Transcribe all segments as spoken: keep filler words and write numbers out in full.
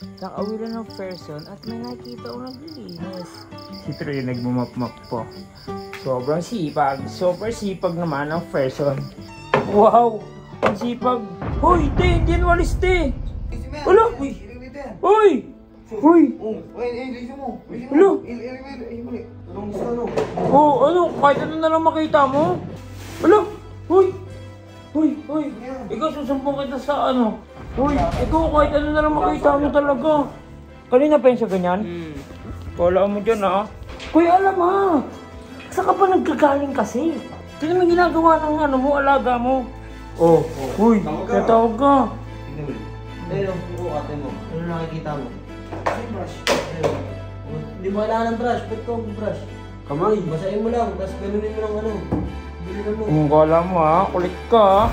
Nakauwi lang ng person at may nakita ko naglilinis. Si Troy nagmamap-map po. Sobrang sipag. Super sipag naman ng person. Wow! Ang sipag. Hoy! Te! Hindi yan walis, te! Wala! Uy! Uy! Uy! Wala! Oh, ano? Kahit ano na lang makita mo? Wala! Uy! Uy! Uy! Ikaw susumpong kita sa ano? Uy! Ikaw kahit ano na lang makita mo talaga. Kanina pa yun siya ganyan? Hmm. Kala mo dyan ah. Kuya alam ha! Saan ka pa nagkagaling kasi? Sino may ginagawa ng ano mo, alaga mo? Oh, uy, natawag ka. Tingnan mo. Ayun, yung ate mo. Ano nakikita mo? Ay, brush. Ayun. Hindi mo kailangan ng brush. Ba't ka brush? Kamay. Basahin mo lang, tapos ganunin mo lang ano. Bilinan mo. Kung kala mo ha, kulit ka ha.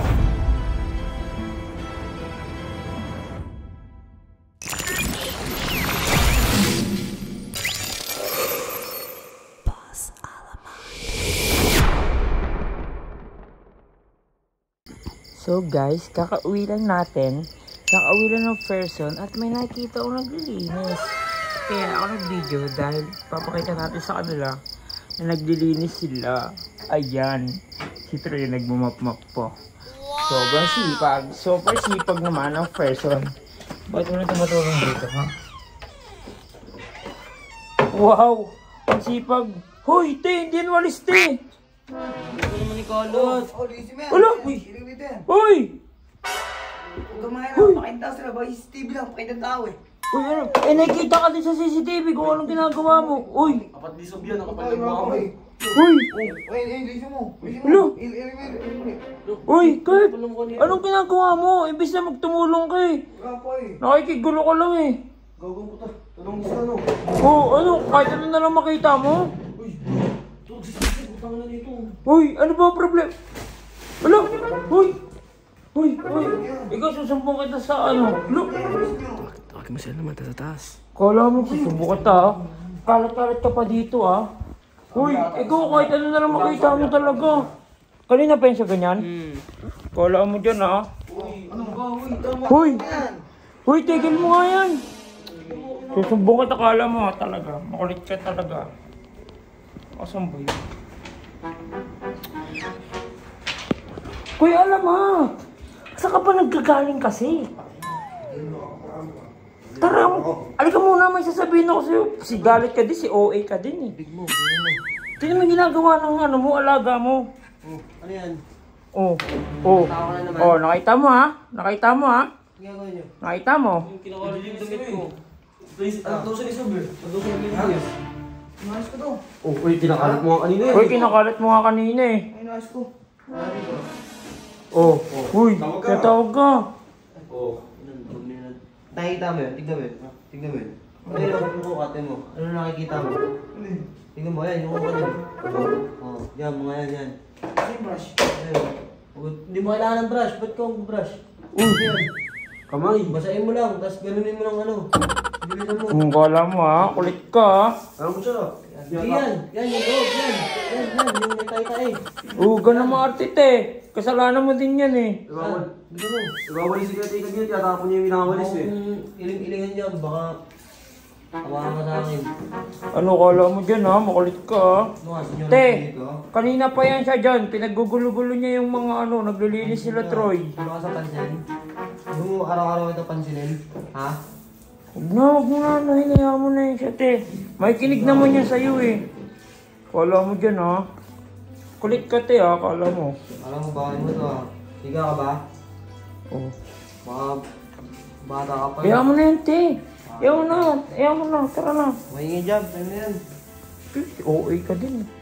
So guys, kakauwi lang natin. Kakauwi lang ng person at may nakita ko naglilinis. Kaya ako nag-video dahil papakita natin sa kanila na naglilinis sila. Ayan. Si Troy nagmamap-map po. Sobrang sipag. Super sipag naman ng person. Bakit mo na tumatulong dito, ha? Wow! Ang sipag. Hoy, te! Hindi yan walis, te! Ito naman ni Carlos. Wala! Uy! Uy! Gamahin lang, pakita sila ba? C C T V lang, pakita tao eh. Uy, ano? Eh, nakikita ka din sa C C T V kung anong ginagawa mo. Uy! Apat lisob yan, nakapalagwa mo. Uy! Uy, uy, liso mo. Ano? Uy, Kurt! Anong ginagawa mo? Imbis na magtumulong ka eh. Nakikigulo ka lang eh. Gagawin ko to. Tanong isa ano? Oh, ano? Kahit ano na lang makita mo? Uy! Tulog si Sisi, butang na dito. Uy, ano ba ang problema? Ano? Uy! Uy, uy! Ikaw susumbong kita sa ano? Look! Tawagin mo sila naman, sa taas. Kala mo susumbong kita ah. Kalat-kalat ka pa dito ah. Uy, ikaw kahit ano na lang makita mo talaga. Kanina pa yun siya ganyan? Hmm. Kala mo dyan ah. Uy, ano ba? Uy, tama. Uy! Uy, tigil mo nga yan. Susumbong kita, kala mo ha talaga. Makulit ka talaga. Asan ba yun? Kuya alam ha. Saan ka pa nagkagaling kasi? Tara, alika muna, may sasabihin ako sa'yo. Si galit ka din, si O A ka din eh. Big mo, big mo. Sino may ginagawa ng ano mo, alaga mo? Oh, ano yan? Oh, oh. Tao na naman. Oh, nakita mo ha? Nakita mo ha? Ang gagawin niyo? Nakita mo? Yung kinakalit yung damit ko. Ano daw sa lisob eh? Ano daw sa lisob? Inayos ko to. Oh, uy, kinakalit mo nga kanina eh. Uy, kinakalat mo nga kanina eh. Ay, inayos ko. Oh, uy, natawag ka. Oh, nakikita mo yun? Tignan mo yun. Tignan mo yun. Ano yung kukate mo? Ano nakikita mo? Tignan mo yan, yung kukate mo. Oh, yan, mga yan, yan. Kasi yung brush. Hindi mo kailangan ng brush. Ba't ka mag-brush? Uy, Kamay. Basahin mo lang, tapos ganunin mo lang ano. Bilisan mo. kung kala mo ha, kulit ka ha. Ano mo siya? Yan, yan, yung loob, yan. Yan, yan, yung may tayo-tayo. Oo, ganun mga artite. Kasalanan mo din yan eh. Ibawal. Dito mo. Ibawal yung security ka dito, tatapon niya yung minawalis eh. Kung iling-ilingan niya, baka hawakan ka sa akin. Ano kala mo dyan ha, makulit ka ha. Ano nga, senyor Te, dito? kanina pa yan siya dyan. Pinaggugulo-gulo niya yung mga ano, naglilinis sila Troy. Ano ka sa pansin? Huwag mo araw-araw ito pansinin. Ha? Huwag na, huwag mo na, ano, hinayaan mo na yun siya te. May kinig naman yan sa'yo eh. Kala mo dyan ha. Kulit ka te ha, kala mo. Alam mo, bakit mo ito ha? Higa ka ba? Oh. Baka bata ka pa. Kaya mo na yan te. Ayaw mo na, ayaw mo na, tara na. Mahingi job, ano yan? O A ka din eh.